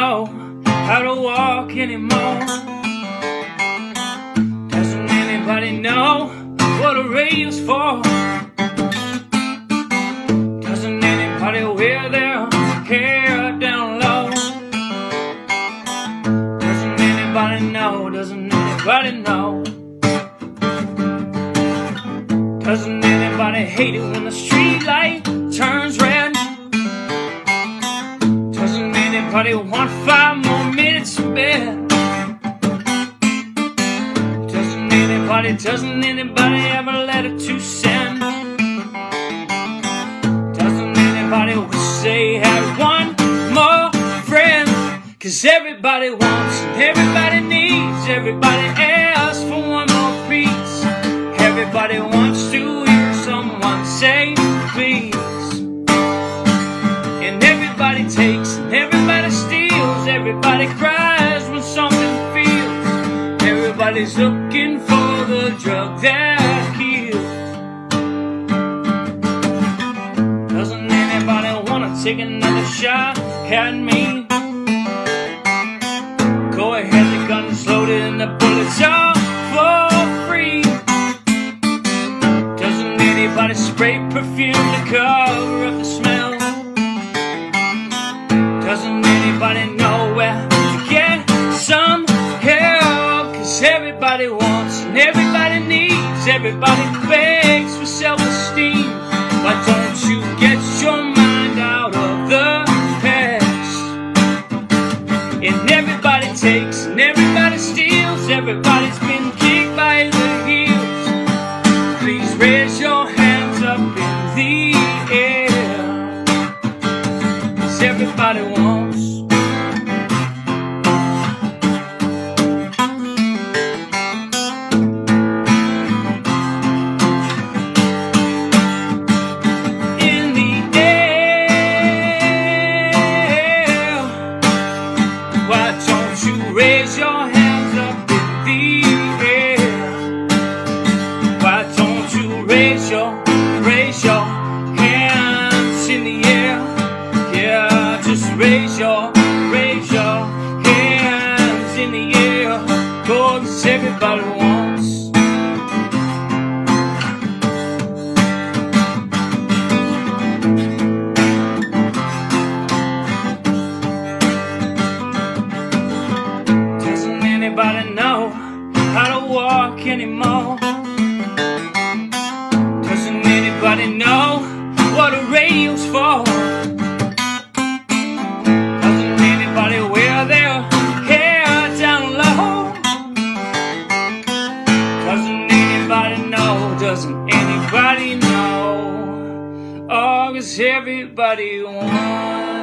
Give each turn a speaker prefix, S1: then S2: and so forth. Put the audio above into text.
S1: know how to walk anymore? Doesn't anybody know what a radio's for? Doesn't anybody wear their hair down low? Doesn't anybody know? Doesn't anybody know? Doesn't anybody hate it when the street light turns red? Doesn't anybody want 5 more minutes of bed? Doesn't anybody have a letter to send? Doesn't anybody wish they had one more friend? 'Cause everybody wants and everybody needs, everybody asks for one more piece. Everybody wants to hear someone say please. And everybody takes and everybody steals, everybody cries when something feels. Everybody's looking for the drug that kills. Doesn't anybody wanna take another shot at me? Go ahead, the gun's loaded and the bullets are for free. Doesn't anybody spray perfume to cover up the smell? Doesn't anybody know where to get some help? 'Cause everybody wants and everybody needs, everybody begs for self-esteem. Why don't you get your mind out of the past? And everybody takes and everybody steals, everybody's been kicked by the heels. Please raise your hands up in the air, 'cause everybody wants. Raise your hands up in the air. Why don't you raise your hands in the air? Yeah, just raise your hands in the air. 'Cause everybody wants. Anybody know how to walk anymore? Doesn't anybody know what a radio's for? Doesn't anybody wear their hair down low? Doesn't anybody know? Doesn't anybody know? Oh, 'cause everybody wants.